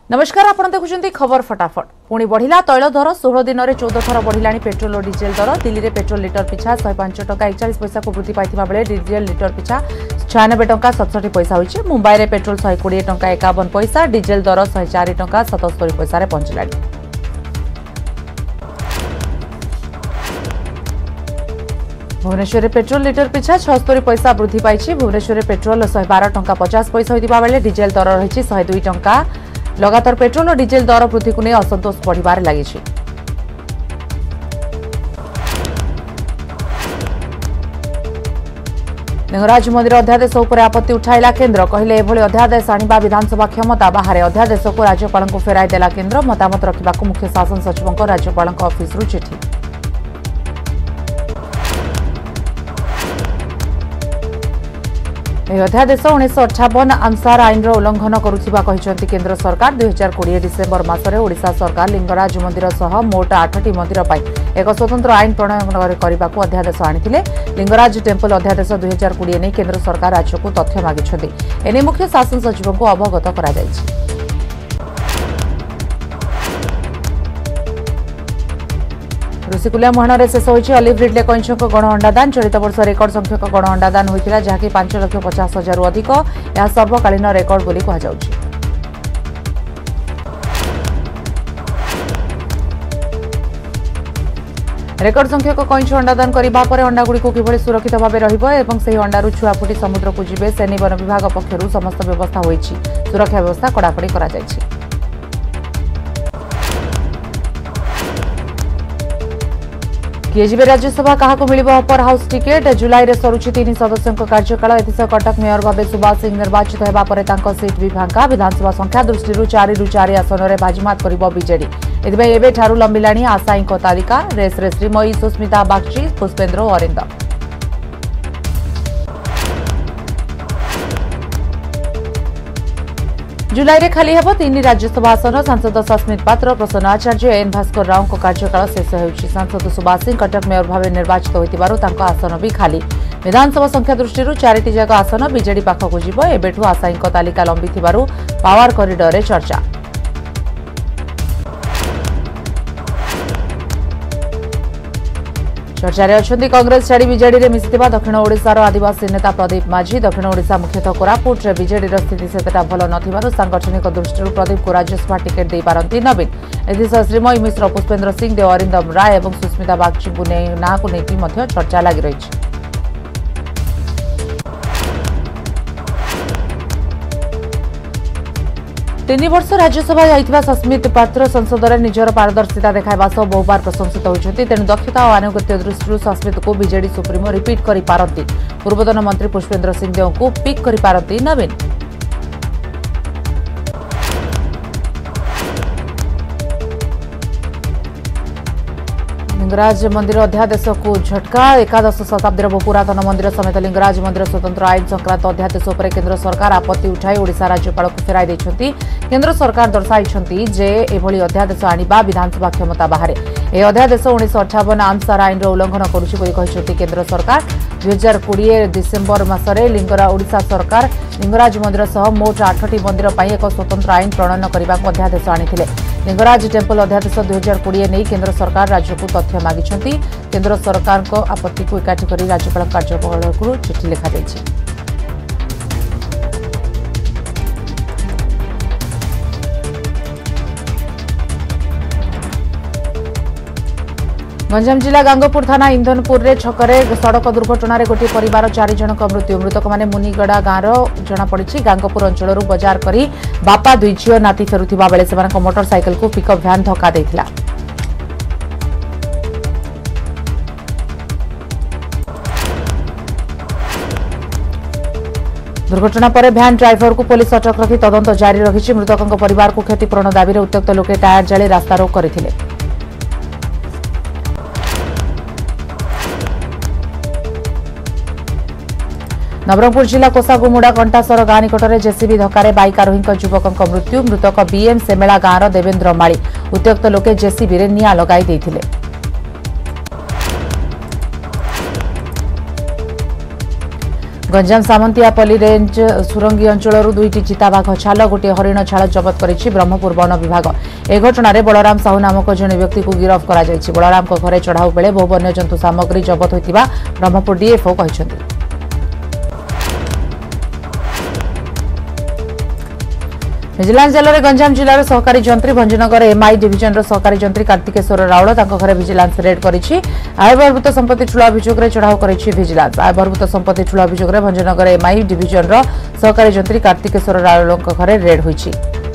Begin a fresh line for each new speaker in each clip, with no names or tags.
नमस्कार आपण देखुछंती खबर फटाफट पुणी बढ़िला तैल दर 16 दिन में 14 थर बढ़िला पेट्रोल और डीजेल दर दिल्ली में पेट्रोल लिटर पिछा 105 टका 41 पैसा को वृद्धि पाई बेले डीजेल लिटर पिछा 96 टका 67 पैसा होइछि। मुंबई में पेट्रोल 120 टका 51 पैसा डीजेल दर 104 टका 77 पैसा पहुंचला। भुवनेश्वर में पेट्रोल लिटर पिछा 76 पैसा वृद्धि पाई। भुवनेश्वर में पेट्रोल 112 टका 50 पैसा होइतिबा बेले डीजेल दर रही 102 टका। लगातार पेट्रोल और डीजेल दर वृद्धि को नहीं असंतोष बढ़िबार लगी। लिंगराज मंदिर अध्यादेश उपर आपत्ति उठाइला केन्द्र कहले एभली अध्यादेश आनिबा विधानसभा क्षमता बाहर अध्यादेश को राज्यपाल को फेराई देला केन्द्र। मतामत रखा मुख्य शासन सचिव राज्यपाल ऑफिस चिठी। अध्यादेश 1958 आमसार आईन उल्लंघन करुथिबा कहिसेंती केंद्र सरकार। 2020 डिसेंबर मासरे ओडिशा सरकार लिंगराज मंदिर सह मोट 8टी मंदिर पर एक स्वतंत्र आईन प्रणयन करने अध्यादेश आनिथिले। लिंगराज टेम्पल अध्यादेश 2020 नहीं केंद्र सरकार राज्य को तथ्य मागिछंती। एने मुख्य शासन सचिव को अवगत करा जायछि। ऋषिकुलिया मुहाण शेष होइछि ऑलिव रिडले कइंछक गण अंडादान। चलित वर्ष रेकर्ड संख्यक गण अंडादान होइतिला जहाँकि 5,50,000 अधिक। यह सर्वकालीन रेकर्ड बोली कहा जाउछि। रेकर्ड संख्यक कइंछ अंडादान करिबा परे अंडागुड़ी को किभଳି सुरक्षित भाव रहिबो एवं ସେହି अंडारू छुआ फुटी समुद्र को जिबे से वन विभाग पक्षरु समस्त व्यवस्था होइछि। सुरक्षा व्यवस्था कड़ाकड़ी करा जाइछि। किए जी राज्यसभा क्या मिल अपर हाउस टिकेट। जुलाई में सरुछि 3 सदस्यों कार्यकाल। एथिसह कटक मेयर भाव सुभाष सिंह निर्वाचित होगा पर सीट भी फांका। विधानसभा संख्या दृष्टि 4 ରୁ 4 आसन में बाजीमात कर बीजेडी। एवं लंबिला आशायी तालिका। रेस श्रीमयी सुस्मिता बागची पुष्पेन्द्र और अरिंदम। जुलाई में खाली हेब 3 राज्यसभा आसन। सांसद सस्मित पात्र प्रसन्न आचार्य एन भास्कर राव कार्यकाल शेष होइछि। सांसद सुभाष सिंह कटक मेयर भाव निर्वाचित होइतिबारु तांको आसन भी खाली। विधानसभा संख्या दृष्टि 4टी जगह आसन बीजेडी पाखक जीव। एबेठु आशायी तालिका लंबिथिबारु पावर कॉरिडोर रे चर्चा। चर्चार अच्छा कांग्रेस छाड़ी बीजेडी में मिशिथिबा दक्षिण ओडिशार आदिवासी नेता प्रदीप माझी। दक्षिण ओडिशा मुख्यतः कोरापुट रे बीजेडी स्थिति सेतटा भल नथिबारु सांगठनिक दृष्टि प्रदीप को राज्यसभा टिकेट दे पारंती नवीन। एथिसह श्रीमयी मिश्र पुष्पेन्द्र सिंह देव अरिंदम राय और सुस्मिता बागची ना को नहीं चर्चा लगी रही। 3 वर्ष राज्यसभा जाइथिबा सस्मित पात्र संसद में निजर पारदर्शिता देखाइबा सह बहु बार प्रशंसित होइछन्ति। तेणु दक्षता और आनुगत्य दृष्टि सस्मित को बीजेडी सुप्रीमो रिपीट करि पारंती। पूर्वतन मंत्री पुष्पेन्द्र सिंह देव को पिक करि पारंती नवीन। लिंगराज मंदिर अध्यादेश को झटका। एकादश शताब्दी बहु पुरातन मंदिर समेत लिंगराज मंदिर स्वतंत्र आईन संक्रांत अध्यादेश पर केंद्र सरकार आपत्ति उठाई ओडिशा राज्यपाल को फेराई देछन्ति। केंद्र सरकार दर्शाइछन्ति जे एभली अध्यादेश आनिबा विधानसभा क्षमता बाहर। ए अध्यादेश 1958 आमसार आईन उल्लंघन करुछि बोली कहिसन्ति केंद्र सरकार। 2020 डिसेंबर मासरे ओडिशा सरकार लिंगराज मंदिर सह मोट 8टी मंदिर पर एक स्वतंत्र आईन प्रणयन करने अध्यादेश आनिथिले। लिंगराज टेम्पल अध्यादेश 2020 नहीं केंद्र सरकार राज्य को तथ्य मागिछन्ति। केंद्र सरकार को आपत्ति को एकाठी कर राज्यपाल कार्यपाल को चिठी लिखा जायछि। गंजाम जिला गांगोपुर थाना इंधनपुर रे छकरे सड़क दुर्घटना गोटे परिवार 4 जनक मृत्यु। मृतक माने मुनिगड़ा गांव जनापड़ी। गांगोपुर अंचल बजार करी बापा 2 झील नाती फेरुथिबा बेले सेमानक मोटरसाइकेल को पिकअप भ्यान धक्का देथिला। दुर्घटना पर भ्यान ड्राइवर को पुलिस अटक रखी तदंत जारी रखी। मृतकों परिवार को क्षतिपूरण दाबी उत्त्यक्त लोके टायर जाली रास्ता रोक करथिले। नवरंगपुर जिला कोसागुमुड़ा कंटासर गाँ निकट में जेसीबी धक्का बाइक आरोही युवकों मृत्यु। मृतक बीएम सेमेला गाँव देवेन्द्र माली। उत्त्यक्त लोके जेसीबी रे निआं लगाई देथिले। गंजाम सामंतियापल्ली रेंज सुरंगी अंचल दुईटी चिताबाघ छाल गोटे हरिण छाल जबत कर ब्रह्मपुर वन विभाग। ए घटना बलराम साहू नामक जड़े व्यक्ति को गिरफ्त कर बलराम घरे चढ़ाऊ बेले बहु वन्यजंतु सामग्री जबत होता ब्रह्मपुर डीएफओ कहते। विजिलेंस जेल में गंजाम जिलार सहकारी जंत्री भंजनगर एमआई डिविजन सहकारी जंत्री कार्तिकेश्वर राउल घर विजिलेंस रेड कर आय बहिर्भूत संपत्ति ठूल अभियोग चढ़ाऊ कर विजिलेंस। आय बहिर्भूत संपत्ति ठूल अभियोग भंजनगर एमआई डिविजन सहकारी जंत्री कार्तिकेश्वर राउल घर रेड होईछि।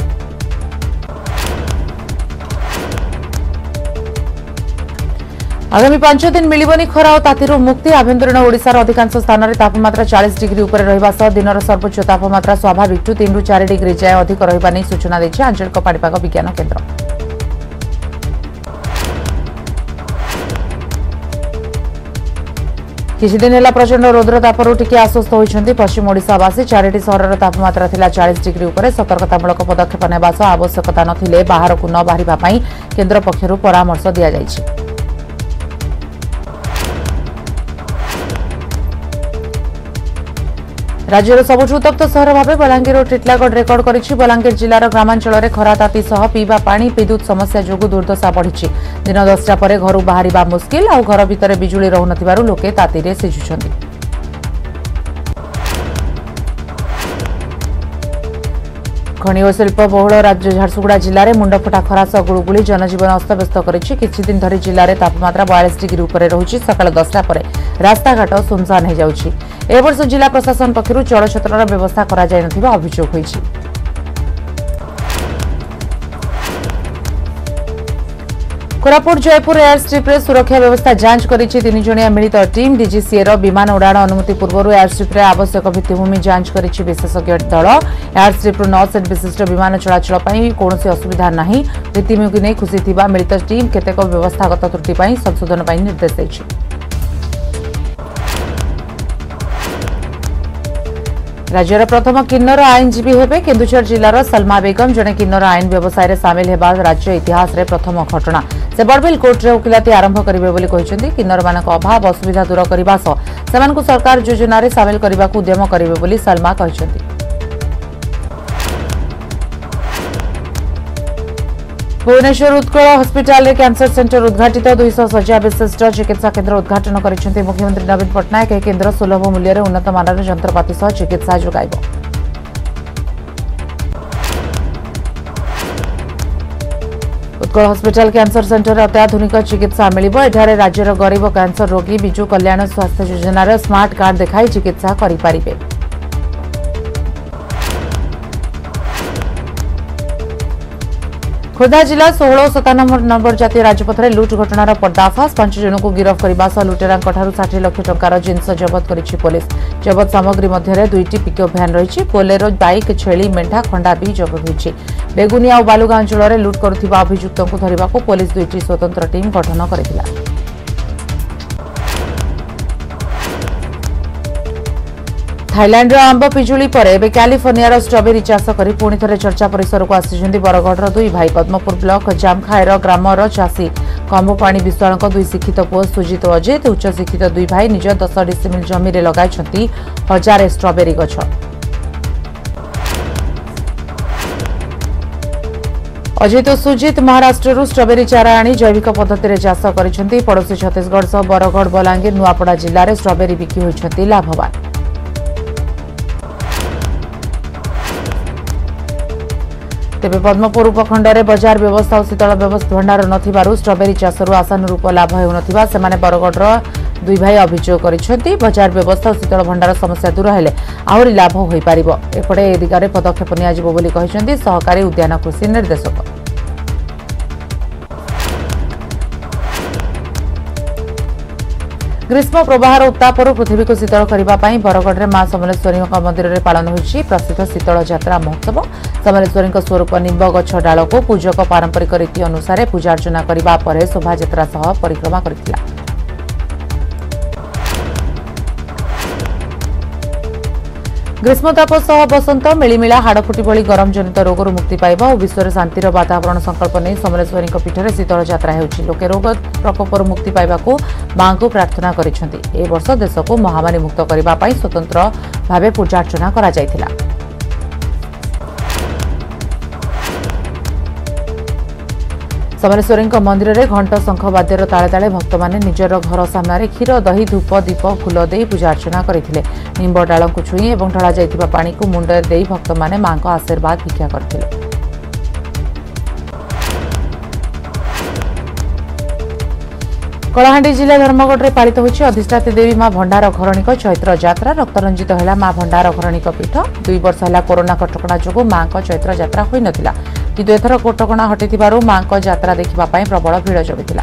आगामी 5 दिन मिलिबनी खरा और तातीरू मुक्ति। आभ्यंतरीण ओडिशार अधिकांश स्थान में तापमात्रा 40 डिग्री उपर रहिबा सह दिनर सर्वोच्च तापमात्रा स्वाभाविक 3 ରୁ 4 डिग्री जाए अधिक रहिबा नै सूचना दैछि आंचलिक पाणीपाग विज्ञान केन्द्र। किछि दिन हेला प्रचंड रौद्र तापरू टिके आश्वस्त होइछन्ति पश्चिम ओडिशावासी। 4टी सहरर तापमात्रा थिला 40 डिग्री उपर। सतर्कतामूलक पदक्षेप नेबा सह आवश्यकता नथिले बाहरकू न बाहरिबा पई केन्द्र पक्षरु परामर्श दिया जाइछि। राज्यर सबुठ उत्तप्त सहर भाव बलांगीर और टिटलागढ़ रेकर्ड करिछि। बलांगीर जिलार ग्रामांचल में खरा ताती सह पीवा पानी विद्युत समस्या जोगु दुर्दशा बढ़ी। दिन 10टा पर घर बाहर मुस्किल और घर भितर बिजुली रहु लोके ताती सिझुछन्ति। खनि और शिल्प बहुल राज्य झारसुगुड़ा जिले में मुंडफटा खरा सह गुड़गुड़ी जनजीवन अस्तव्यस्त करिछि। किछि दिन धरी जिले में तापमात्रा 42 डिग्री उपर रहुछि। सकाळ 10टा पर रास्ताघाट सुनसान हो जाउछि। ए वर्ष जिला प्रशासन पक्षरु चलचित्रर व्यवस्था करा जाय नथिबा अभियोग होईछि। कोरापुट जयपुर एयर स्ट्रिप रे सुरक्षा व्यवस्था जांच करिछि 3 जणिया मिलित टीम। डीजीसीए विमान उड़ाण अनुमति पूर्व एयर स्ट्रिप रे आवश्यक भित्तिभूमि जांच करिछि विशेषज्ञ दल। एयर स्ट्रिप 9 सेट विशिष्ट विमान चलाचल पई कोनोसी असुविधा नाही। भित्तिभूमि नै खुशी थिबा मिलित टीम केतेक व्यवस्थागत त्रुटि पई संशोधन पई निर्देश दैछि। राज्यर प्रथम किन्नर आईनजीवी हेबे केन्दुझर जिलार सलमा बेगम। जड़े किन्नर आईन व्यवसाय रे सामिल हेबा राज्य इतिहास रे प्रथम घटना। से बड़बिल कोर्ट रे वकिलाती आरंभ करिवे बोली कहिसेंती। किन्नर मानक अभाव असुविधा दूर करिबा सह सेमानकु सरकार योजना रे सामिल करिबाकू उद्यम करिवे बोली सलमा कहिसेंती। Bhubaneswar Utkal hospital cancer centre उद्घाटित 200 शଯ୍या विशिष्ट चिकित्सा केन्द्र उद्घाटन करिसेंती मुख्यमंत्री नवीन पट्टनायक। यह केन्द्र सुलभ मूल्य रे उन्नत मानर यंत्रपाति सह चिकित्सा जोगाइब। उत्कल हस्पिटाल कैंसर सेंटर अत्याधुनिक चिकित्सा मिलिब। एठारे राज्यर गरीब कैंसर रोगी विजु कल्याण स्वास्थ्य योजनार स्मार्ट कार्ड देखाई चिकित्सा करिपारिबे। खोर्धा जिला 1697 नंबर जातीय राजपथ में लुट घटनार पर्दाफाश। 5 जन को गिरफ्त करने सह लुटेरा 60 लाख टंकार जिनस जबत करिछि पुलिस। जबत सामग्री मध्य 2टी पिकअप भ्यान रही। बोलेरो बाइक छेली मेंढा खंडा भी जबत होइछि। बेगुनिया और बालुगां अंचल में लुट करुथिबा अभियुक्त को धरिबाकू पुलिस 2टी स्वतंत्र टीम गठन करथिला। थाईलैंड आंब पिजुली पर एबे कैलिफोर्निया स्ट्रॉबेरी चाष कर पुणी थे चर्चा परिसर को आसी बरगढ़ 2 भाई। पद्मपुर ब्लॉक जामखाएर ग्रामर चाषी कंबपाणी विश्वाल 2 शिक्षित पुओ सुजित और अजित उच्च शिक्षित 2 भाई निज 10 डिसिमिल जमी में लगाई 1000 स्ट्रॉबेरी गछ। अजित और सुजित महाराष्ट्र स्ट्रॉबेरी चारा आनी जैविक पद्धति चाष कर पड़ोशी छत्तीसगढ़ सह बरगढ़ बलांगीर नुआपड़ा जिले में स्ट्रॉबेरी बिक्री होती लाभवान। तेबे पद्मपुर उपखंड में बजार व्यवस्था और शीतल व्यवस्था भंडार नथिबारु स्ट्रॉबेरी चाषरू आशानुरूप लाभ हेउनथिबा सेमाने बरगढ़ 2 भाई अभियोग करिसेंती। बजार व्यवस्था और शीतल भंडार समस्या दूर हेले आहुरी लाभ होई पारिबो। एपटे ए दिगरे पदक्षेप नियाजिबो बोली कहिसेंती सहकारी उद्यान कृषि निर्देशक। ग्रीष्म प्रवाहर उत्तापर पृथ्वी को शीतल करने बरगढ़ मां समलेश्वरी मंदिर में पालन होइछि प्रसिद्ध शीतल यात्रा महोत्सव। समलेश्वरी स्वरूप निंब गछ डाल को पूजक पारंपरिक रीति अनुसार पूजार्चना करने पर शोभायात्रा सह परिक्रमा करथिला। ग्रीष्मताप सह बसंत मिलिमिला हाड़फुटी भली गरम जनित रोगरू मुक्ति पाइबा और विश्व शांतिर वातावरण संकल्प नहीं समलेश्वरी पीठर शीतल यात्रा होउछि। लोके रोग प्रकोपर मुक्ति पाइबा मां को प्रार्थना करिसेंति। ए वर्ष देश को महामारी मुक्त करबा पई स्वतंत्र भावे पूजा अर्चना करा जायतिला। समलेश्वरी मंदिर में घंट शंख वाद्यर ताले ताले भक्त माने निजर घर सामने क्षीर दही धूप दीप फूल दे पूजा अर्चना करते। निंब डाल को छुई और ढला जाइथिबा पानी को मुंडे दे भक्त माने मां को आशीर्वाद भिक्षा करथिले। कलाहांडी जिला धर्मगढ़ में पालित होछि अधिष्ठात्री देवी मां भंडार घरणीक चैत्र यात्रा। रक्तरंजित है मां भंडार घरणीक पीठ। 2 वर्ष है कोरोना कटकणा जो मां को चैत्र यात्रा होई नथिला, किंतु एथर कटकणा हटिथिबारु मां को यात्रा देखिबा पई प्रबल भीड़ जमिथिला।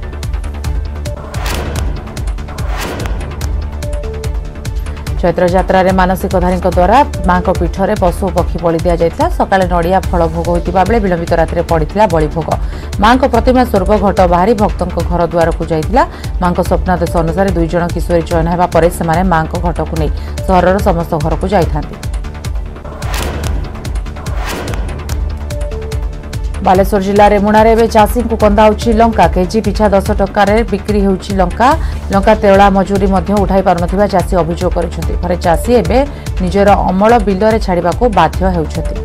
चैत्र यात्रा रे मानसिकधारी द्वारा मां को पीठ में पशु पक्षी बलि दि जाइथिला। सकाळे नड़िया फल भोग होइतिबा बेले विलंबित रात्रि पड़िथिला बलि भोग। मां को प्रतिमा स्वरूप घट बाहरी भक्तों घर द्वार को जाइथिला। मां को स्वप्नादेश अनुसार 2 जण किशोरी चयन हेबा परे सेमाने मां को घट को नहीं सहरर समस्त घर को जाइथांती। बालेश्वर जिला रेमुणा रे चाषी को कंदा होछि लंका। केजी पिछा 10 टका रे बिक्री होछि लंका। लंका तेला मजूरी मध्य उठाई पार नथिबा चाषी अभियोग करिसेंति। फरे चाषी एबे निजर अमल बिल रे छाड़िबा को बाध्य हेउछथि।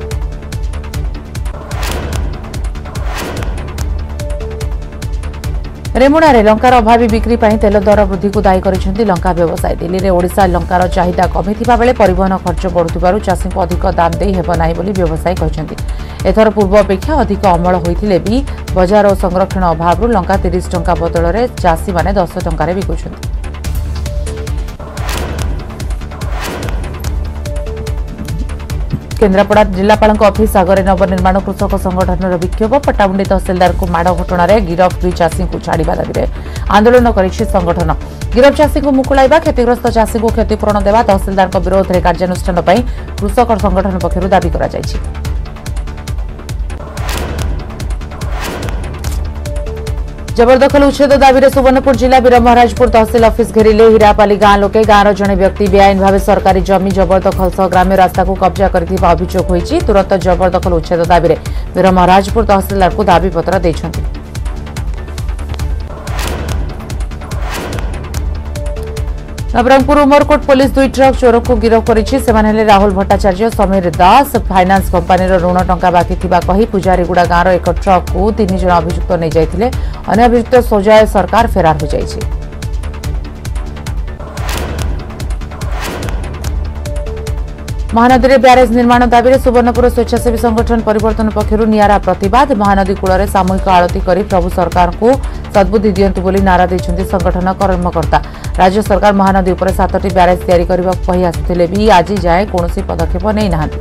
रेमुणा रे लंकार अभावी बिक्री पई तेल दर वृद्धि को दायी करिसेंति लंका व्यवसायी। दिल्ली रे ओडिशा लंकार चाहिदा कमिथिबा बेले परिवहन खर्च बढ़ुथिबारु चाषी को अधिक दाम देई हेबो नाही बोली व्यवसायी कहिसेंति। एथर पूर्व अपेक्षा अधिक अमल होइथिले भी बजार और संरक्षण अभाव लंका 30 टंका बदल रे चाषी माने 10 टंका रे बिकुछंती। केन्द्रापड़ा जिलापाल ऑफिस आगे नवनिर्माण कृषक संगठन विक्षोभ। पट्टामुंडी तहसिलदार को माड़ घटन गिरफ 2 चाषी को छाड़ा दाबी आंदोलन कर संगठन। गिरफ चाषी को मुकुलाइबा क्षतिग्रस्त चाषी को क्षतिपूरण देवा तहसिलदार विरोध में कार्यानुष्ठान कृषक संगठन पक्षर दाबी कर। जबरदखल उच्छेद दाबी सुवर्णपुर जिला वीरमहाराजपुर तहसिल ऑफिस घेरिले हीरापाली गां लोके। गांर जड़े व्यक्ति बेआईन भाव सरकारी जमी जबरदखल सह ग्राम्य रास्ता को कब्जा करथिबा अभियोग होईछि। तुरंत जबरदखल उच्छेद दाबी वीरमहाराजपुर तहसिलदार को दाबी पत्र देछंती। नवरंगपुर उमरकोट पुलिस 2 ट्रक चोर को गिरफ्त करिछि। सेमाने राहुल भट्टाचार्य, समीर दास। फाइनान्स कंपनी ऋण टंका बाकी थिबा कही पुजारीगुड़ा गांर एक ट्रक को 3 जण अभियुक्त नहीं जाइथिले। अन्य अभियुक्त सोजाय सरकार फेरार हो जाइछि। महानदी ब्यारेज निर्माण दाबी सुवर्णपुर स्वेच्छासेवी संगठन परिवर्तन पक्षर नियारा प्रतिवाद। महानदी कूल सामूहिक आलती कर प्रभु सरकार को सद्बुद्धि दियंतु बोली नारा देछंती संगठन कर्मकर्ता। राज्य सरकार महानदी उपर 7टी ब्यारेज तैयारी करबा कहि आसुथिले भी आज जाए कोनोसी पदक्षेप नै नाहांती।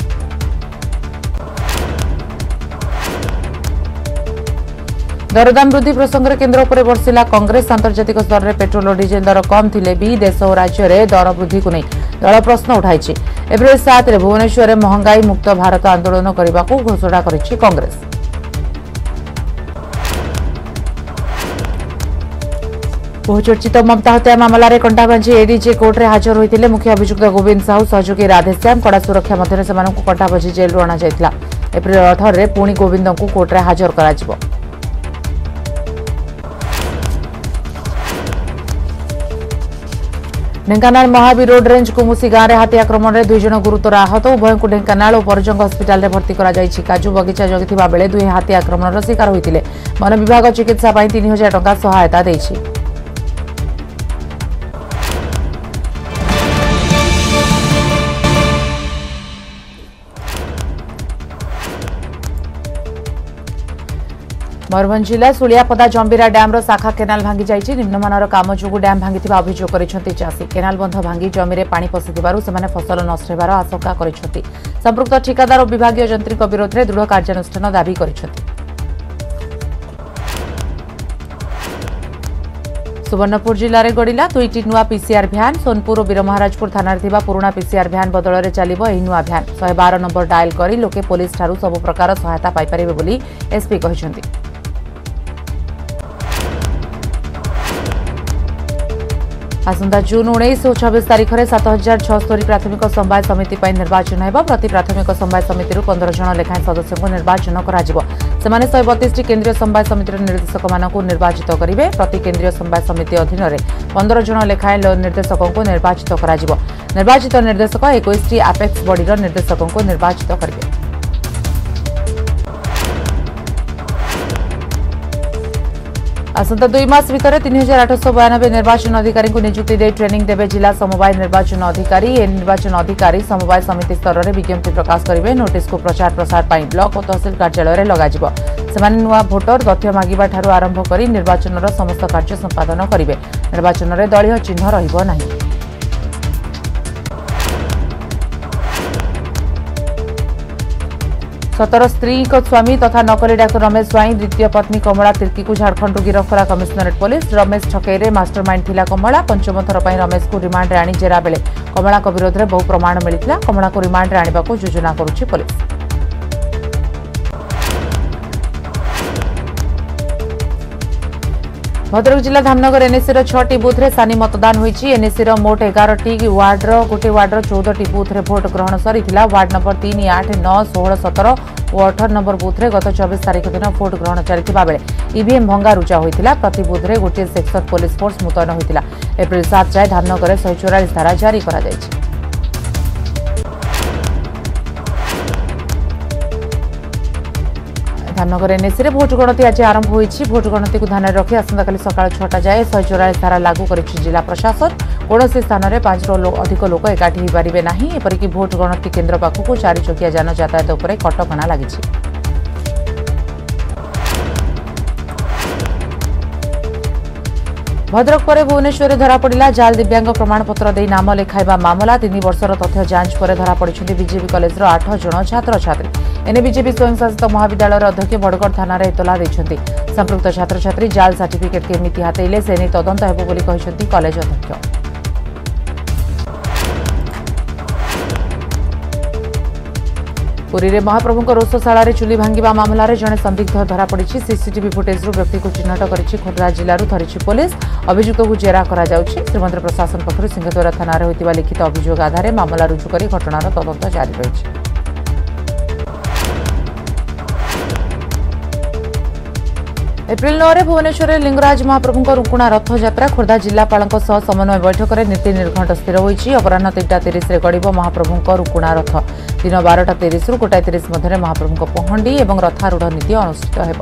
दरदाम वृद्धि प्रसंग में केन्द्र उपर बर्षिला कांग्रेस। आंतर्जातिक स्तर में पेट्रोल और डीजेल दर कम थिले भी देश और राज्य में दर वृद्धि को नहीं दल प्रश्न उठाई। एप्रिल 7 में भुवनेश्वर में महंगाई मुक्त भारत आंदोलन करने को घोषणा करिछि कांग्रेस। बहुचर्चित ममता हत्या मामला रे कंटाबांझी एडीजे कोर्ट रे हाजर होइतिले। मुख्य अभियुक्त गोविंद साहू सहयोगी राधेश्याम कड़ा सुरक्षा मध्य सेमानकु कंटाबांझी जेल रु अणा जायतिला। एप्रिल 18 रे पुणी गोविंद को कोर्ट रे हाजर कराजिबो। ढेंकानाल महावीर रोड रेंज कुमुसी गांव में हाथी आक्रमण में 2 जण गुरुतर आहत। उभय को ढेंकानाल और परजंग हस्पिटाल में भर्ती करा जायछि। काजू बगीचा जगिथिबा बेले 2 हाथी आक्रमण शिकार होइतिले। वन विभाग चिकित्सा पई 3000 टंका सहायता देछि। मयूरभंज जिला सुलियापदा जंबीरा डैम शाखा केनाल भांगी जाइछि। निम्नमानर काम जोगु डैम भांगिथिबा अभियोग करिसेंति चाषी। केनाल बंध भांगी जमी में पानी पशिथिबारु सेमाने फसल नष्ट हेबार आशंका करिसेंति। संपृक्त ठिकादार और विभागीय जंत्रीक विरोध में दृढ़ कार्यानुष्ठान दाबी करिसेंति। सुवर्णपुर जिले में गड़िला 2टी नुआ पीसीआर भ्यान। सोनपुर और वीरमहाराजपुर थाना पुराना पीसीआर भ्यान बदल में चलिबो एही नुआ भ्यान। 112 नंबर डायल करी लोके पुलिस ठारू सब प्रकार सहायता पाई परिबे बोली एसपी कहिसेंति। आसंता जून 19 और 26 तारीख में 7076 प्राथमिक समवाय समिति पर निर्वाचन होगा। प्रति प्राथमिक समवाय समिति 15 जन लेखाएं सदस्यों को निर्वाचन कर 132 केन्द्रीय समवाय समितिर निर्देशक मानक निर्वाचित करेंगे। प्रति केन्द्रीय समवाय समिति अधीन में 15 जन लेखाएं निर्देशकों को निर्वाचित कर निर्वाचित निर्देशक 21 आपेक्स बॉडीर निर्देशकों को निर्वाचित करेंगे। आसंता 2 मास भितर 3892 निर्वाचन अधिकारी को नियुक्ति दे ट्रेनिंग देवे जिला समवाय निर्वाचन अधिकारी। ए निर्वाचन अधिकारी समवाय समिति स्तर में विज्ञप्ति प्रकाश करेंगे। नोटिस को प्रचार प्रसार पर ब्लॉक और तहसिल कार्यालय लगाଯିବ। सेमाने नुआ भोटर तथ्य मागिबा ठारू आरंभ करी निर्वाचन समस्त कार्य संपादन करेंगे। निर्वाचन में दलीय चिन्ह रहिबो नाही। 17 स्त्री स्वामी तथा नकली डाक्टर रमेश स्वाई द्वितीय पत्नी कमला तिर्की को झारखंड गिरफ्त कला commissionerate police. Ramesh Thakai mastermind थिला कमला। पंचम थर पर रमेश को रिमांड आनी जेरा बेले कमला विरोध में बहु प्रमाण मिलता। कमला को रिमांड आने को योजना करुछि पुलिस। भद्रक जिला धामनगर एनएसी 6टी बुथ रे सानी मतदान होईछि। एनएसी मोट 11टी वार्डर गोटे वार्डर 14टी बुथ रे भोट ग्रहण सरीथिला। वार्ड नंबर 3, 8, 9, 16, 17 और 18 नंबर बुथ रे गत 24 तारीख दिन भोट ग्रहण चलिथिबा बेले ईवीएम भंगा रुचा होईथिला। प्रति बुथ रे गोटे सेक्शन पुलिस फोर्स मुतयन होईथिला। एप्रिल 7 जाए धामनगर 144 धारा जारी करा जायछि। धामनगर एनएसी रे भोट गणति आज आरंभ होईछि। भोट गणति को ध्यान रखी आसंताकाली सकाळ 6टा जाए 144 धारा लागू करिछि जिला प्रशासन। कौनसी स्थान में 5 रू अधिक लोक एकाठी हो पारे ना। एपरिक भोट गणति केन्द्र पाखक 4 चकिया जान यातायात उपर कटकणा लगी। भद्रक पर भुवनेश्वर धरा पड़ा जाल दिव्यांग प्रमाणपत्र दे नाम लेखाइबा मामला। 3 वर्षर तथ्य जांच पर धरा पड़ते बीजेपी कॉलेज 8 जन छात्र छात्री। एने बीजेपी स्वयंशासित महाविद्यालय अध्यक्ष बड़गड़ थाना एतला देते। संपृक्त छात्र छात्री जाल सर्टिफिकेट केमिति हातेले से नहीं तदंत हेबो बोली कहिसेंती कॉलेज अध्यक्ष। पुरी रे महाप्रभु रोषशाला चुली भांगिबा मामलार जड़े संदिग्ध धरा पड़ी। सीसीटीवी फुटेज व्यक्ति को चिन्हट कर खोर्धा जिलूर धरी पुलिस। अभियुक्त को जेरा करा जाउछि। श्रीमंदिर प्रशासन पक्षर सिंहद्वार थाना होता लिखित अभियोग आधार मामला रुजु कर घटनार तदंत जारी रही। एप्रिल 9 भुवनेश्वर लिंगराज महाप्रभु रुकुणा रथ यात्रा। खोर्धा जिलापाल समन्वय बैठक में नीति निर्घंट स्थिर होईछि। अपराह 3टा 30 रे गड़िब महाप्रभु रुकुणा रथ। दिन 12टा 30 रु 1टा 30 मध्य महाप्रभु पहंडी और रथारूढ़ नीति अनुष्ठित हेब।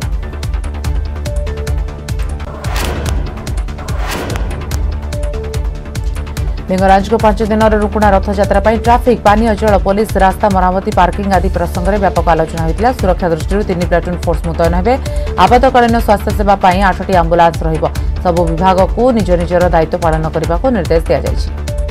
लिंगराज को 5 दिन रुकुणा रथ यात्रा ट्राफिक पानी जल पुलिस रास्ता मरामती पार्किंग आदि प्रसंग में व्यापक आलोचना होता। सुरक्षा दृष्टि 3 प्लाटून फोर्स मुतयन हेबे। आपातकालीन स्वास्थ्य सेवा 8टी आंबुलांस रहिबो। सब विभाग को निज निजर दायित्व पालन करने को निर्देश दिया जायछि।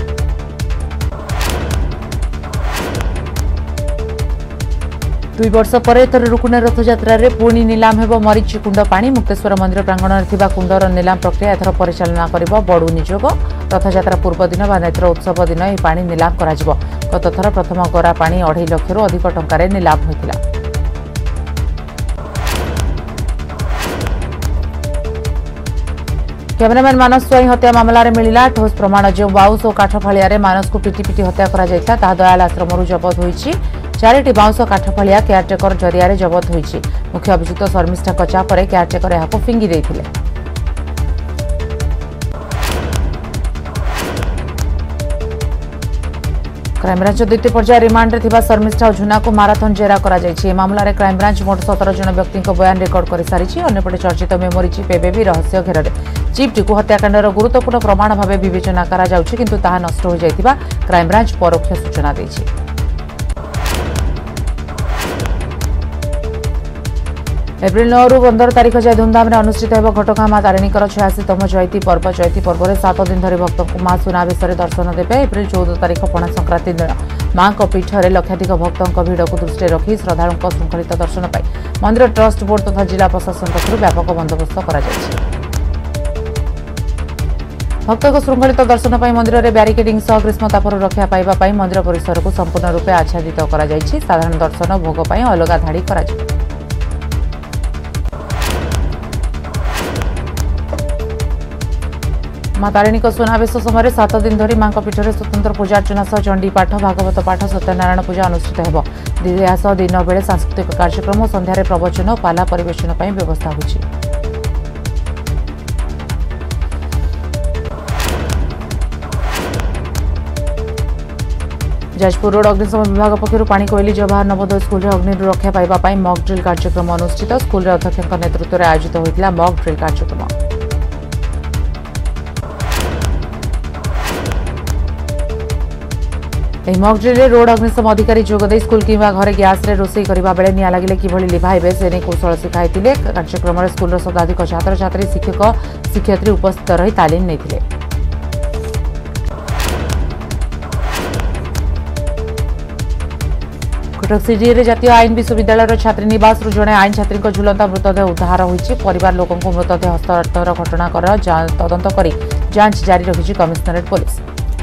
2 वर्ष पर एथर रुकुणा रथ यात्रा रे पुणी नीलाम हेबो मरीची कुंड पानी। मुक्तेश्वर मंदिर प्रांगण में थिबा कुंडर नीलाम प्रक्रिया एथर परिचालना करिबो बड़ू निजोग। रथयात्रा पूर्व दिन बा नेत्र उत्सव दिन यह पानी नीलाम कराजिबो। गत थर प्रथम गरा पानी 2.5 लाख रु अधिक टंकार नीलाम होइतिला। कैमरामैन मानस स्वाई हत्या मामलार मिला ठोस प्रमाण। जो बाउंस और काठ फाड़िया मानस को पिटी पिटी हत्या करा जायतिला ताहा दयाल आश्रम जबत होईछि। 4टी बाउंस काठ फाड़िया केयारटेकर जरिया जबत होईछि। मुख्य अभियुक्त शर्मिष्ठा चापर केयारटेकर यहां फिंगी देइथिले। क्राइमब्रांच द्वितीय पर्याय रिमांड रे शर्मिष्ठा और झुना को माराथन जेरा करा जायछि। मामला क्राइमब्रांच मोट 17 जन व्यक्ति बयान रेकर्ड कर सारी। अन्यपटे चर्चित मेमोरी चिप एवं रहस्य घेर चिप्टी को हत्याकांडर गुरुत्वपूर्ण प्रमाण भाव विवेचना करा जाउछि, किंतु ताहा नष्ट हो जायतिबा क्राइमब्रांच परोक्ष सूचना देछि। एप्रिल 9 रु 15 तारीख जाए धूमधाम अनुष्ठित हो घटगां मां तारिणीकर 86तम चैती पर्व। चैती पर्व में 7 दिन धरी भक्त को मां सुनावेश दर्शन देवे। एप्रिल 14 तारीख पणा संक्रांति दिन मां पीठ में लक्षाधिक भक्तों भीड़ को दृष्टि रखी श्रद्धालुओं श्रृंखलित दर्शन पर मंदिर ट्रस्ट बोर्ड तथा जिला प्रशासन पक्षर व्यापक बंदोबस्त कर भक्तों श्रृंखलित दर्शन पर मंदिर में ब्यारिकेडिंग सह ग्रीष्म तापर रक्षा पाइबा मंदिर परिसर को संपूर्ण रूपे आच्छादित कर साधारण दर्शन भोग पर अलग धाड़ी कर। मां तारिणी सुनावेश समय 7 दिन धरी मां पीठ में स्वतंत्र पूजार्चना सह चंडी पाठ भागवत पाठ सत्यनारायण पूजा अनुष्ठित हो दिन बेले सांस्कृतिक कार्यक्रम संध्यारे प्रवचन और पाला परिवेशन पर व्यवस्था होगी। जाजपुर रोड अग्निशम विभाग पक्षर पाणीकोइली जवाहर नवोदय स्कूल में अग्नि रक्षा पाइबा मॉक ड्रिल कार्यक्रम अनुष्ठित स्कूल अध्यक्ष नेतृत्व में आयोजित होता मॉक ड्रिल कार्यक्रम। मॉक ड्रिल में रोड अग्निशम अधिकारी जोगदे स्कूल किंवा घरे गैस रे रोषे करबा बेले निया लागिले किभली लिभाइबे से कौशल शिखाइतिले। कार्यक्रम में स्कूल शताधिक छात्र छात्री शिक्षक शिक्षयित्री उपस्थित रही तालीम नेथिले। कटक सीडीए जातीय आईन विश्वविद्यालय छात्री निवास जड़े आईन छात्री झुलंता मृतदेह उद्धार होती परिवार लोकों मृतदेह हस्तांतर घटना तदंत कर जांच जारी रखी कमिशनरेट पुलिस।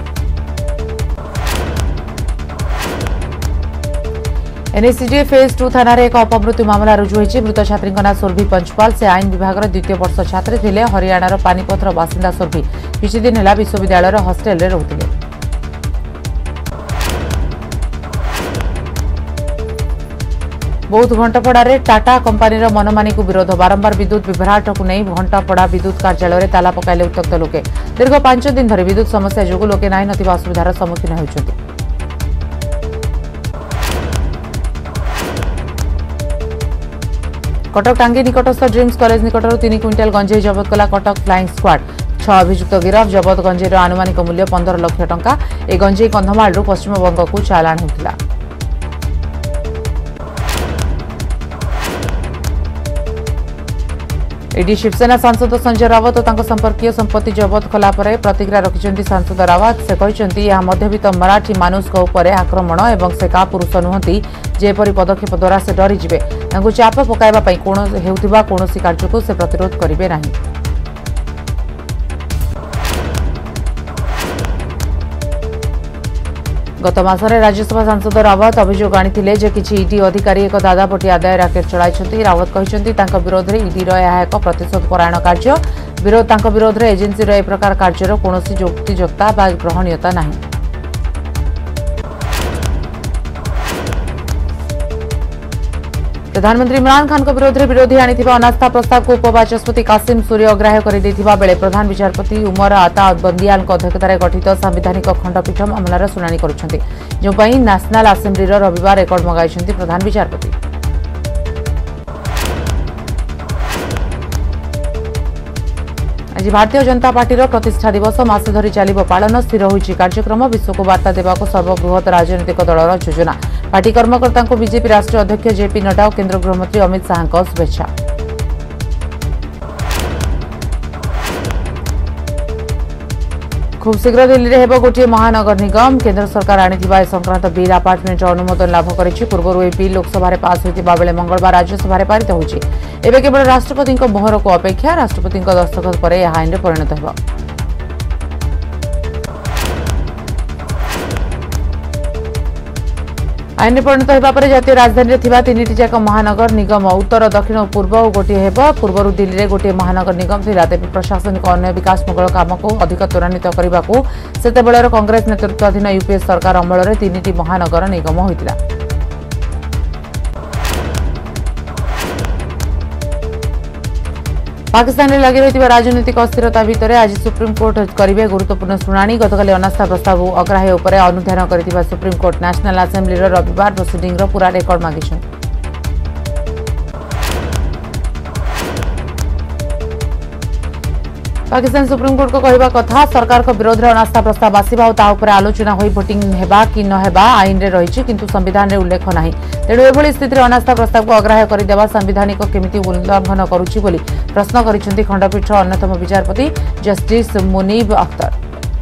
एनएससीडीए फेज 2 थाना एक अपमृत्यु मामला रुजु होती। मृत छात्री ना सुरभि पंचपाल से आईन विभाग द्वितीय वर्ष छात्री थे। हरियाणार पानीपथर बासिंदा सुरभि किछि दिन है विश्वविद्यालय हस्टेल रे रहुथिले। बौद्ध घंटापड़ा टाटा कंपानी मनमानी को विरोध बारंबार विद्युत विभ्राट को नहीं घंटापड़ा विद्युत कार्यालय ताला पकाइले उत्तक्त लोके। दीर्घ 5 दिन धरी विद्युत समस्या जो लोके नाई नथिबा असुविधार सम्मुखीन होउछन्ति। कटक टांगी निकटस्थ ड्रीम्स कॉलेज निकटर 3 क्विंटाल गंजेई जबत कला कटक फ्लाइंग स्क्वाड। 6 अभियुक्त गिरफ जबत गंजेईर आनुमानिक मूल्य 15 लाख टंका। ए गंजेई कंधमाल पश्चिमबंग को चालाण होता। ईडी शिवसेना सांसद संजय रावत और संपर्कीय संपत्ति जबत कला पर प्रतिक्रिया रखिंट सांसद रावत। से कहते यह मध्यवित्त मराठी मानुषक उपर आक्रमण और से का पुरुष नुहति जेपरी पदक्षेप द्वारा से डरीजे चाप पकाइबा कौन कार्य को से प्रतिरोध करेंगे नहीं। गत मासरे राज्यसभा सांसद रावत अभियोग आनी जे किसी ईडी अधिकारी एक दादापटी आदाय राकेट चलाई। रावत कहते विरोध में ईडी एक प्रतिशोध परायण कार्य विरोध में एजेन्सी ए प्रकार कार्यर कौन युक्तियुक्ता ग्रहणीयता नहीं। प्रधानमंत्री इमरान खान को विरोध में विरोधी आनी अनास्था प्रस्ताव को उपबाचस्पति कासिम सूर्य अग्राह्य कर बेले प्रधान विचारपति उमर आता बंदियाल अध्यक्षतार गठित संवैधानिक खंडपीठ मामलार शुणाणी करुछन्ति जो नेशनल असेंबली रविवार रेकर्ड मंगाई प्रधान विचारपति। आज भारतीय जनता पार्टी प्रतिष्ठा दिवस मासे धरी चलिब पालन स्थिर होइछि कार्यक्रम। विश्व को वार्ता देवाक सर्वबृहत राजनीतिक दलर योजना। पार्टी कर्मकर्ता को बीजेपी राष्ट्रीय अध्यक्ष जेपी नड्डा और केंद्र गृहमंत्री अमित शाह शुभेच्छा। खूब शीघ्र दिल्ली में हेब गोटे महानगर निगम। केंद्र सरकार आनिथिबा ए संक्रांत बिल अपार्टमेंट अनुमोदन लाभ करिछि। पूर्व यह बिल लोकसभा पास होइतिबा बेले मंगलवार राज्यसभा पारित होइछि। एबे केवल राष्ट्रपति मोहर को अपेक्षा। राष्ट्रपति दस्तखत पर यह आईन में परिणत हो। आईन में परिणत होगा जातीय राजधानी में 3टी जाक महानगर निगम उत्तर दक्षिण और पूर्व और गोटे हेब। पूर्व दिल्ली में गोटे महानगर निगम थिला तेज प्रशासनिक अन्य विकासमूलक काम को अधिक त्वरान्वित करने को सेतेबेलर कांग्रेस नेतृत्वाधीन यूपीए सरकार अमल में 3टी महानगर निगम होइतिला। पाकिस्तान में लगी रही राजनीतिक अस्थिरता भितर आज सुप्रीमकोर्ट करेंगे गुरुत्वपूर्ण शुणाणी। गतकाली अनास्था प्रस्ताव अग्राह्य उपर अनुध्यान कर सुप्रीमकोर्ट नेशनल असेंबली रविवार प्रोसीडिंग पूरा रेकर्ड मागिछन। पाकिस्तान सुप्रीमकोर्ट को कहवा कथा सरकार को विरोध में अनास्था प्रस्ताव आसवा और आलोचना हो भोटिंग हेबा कि नहेबा आईन में रही किंतु संविधान में उल्लेख नहीं। तेणु एभली स्थिति अनास्था प्रस्ताव को अग्राह्य करदेवा संविधानिक केमिति उल्लंघन करुछि बोली प्रश्न करिसेंति खंडपीठ अन्यतम विचारपति जस्टिस मुनीब अख्तर।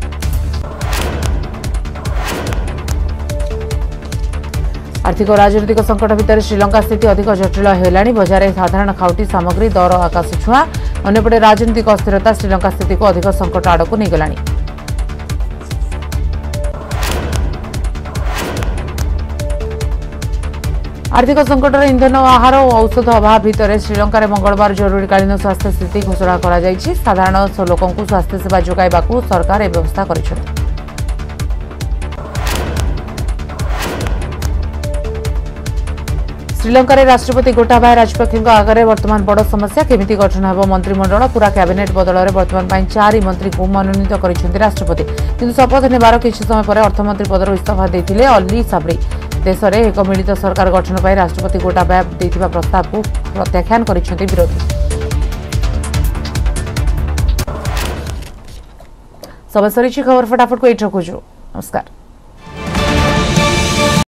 आर्थिक और राजनीतिक संकट भितर श्रीलंका स्थिति अधिक जटिल होलानी। बजार में साधारण खाउटी सामग्री दर आकाश छुआ। अन्यपटे राजनीतिक अस्थिरता श्रीलंका स्थिति को अधिक संकट आड़क नहीं गलानी। आर्थिक संकट इंधन आहार और औषध अभाव भितर श्रीलंका मंगलवार जरूरीकालीन स्वास्थ्य स्थिति घोषणा करा साधारण लोकंकु स्वास्थ्य सेवा जोगाइबाकू सरकार व्यवस्था करिसेंति। श्रीलंका राष्ट्रपति गोटाबाया राजपक्षे आगे वर्तमान बड़ समस्या केमिति गठन हो मंत्रिमंडल पूरा कैबिनेट बदल में वर्तमान 4 मंत्री को मनोनीत कर राष्ट्रपति किंतु शपथ नेबार किछि समय पर अर्थमंत्री पदर इस्तीफा देथिले अली साबरी। देश में एक मिलित सरकार गठन पर राष्ट्रपति गोटाबाया देथिबा प्रस्ताव को प्रत्याख्यान करिसेंति विरोधी। समय सरी खबर फटाफट को एट रखुछु। नमस्कार।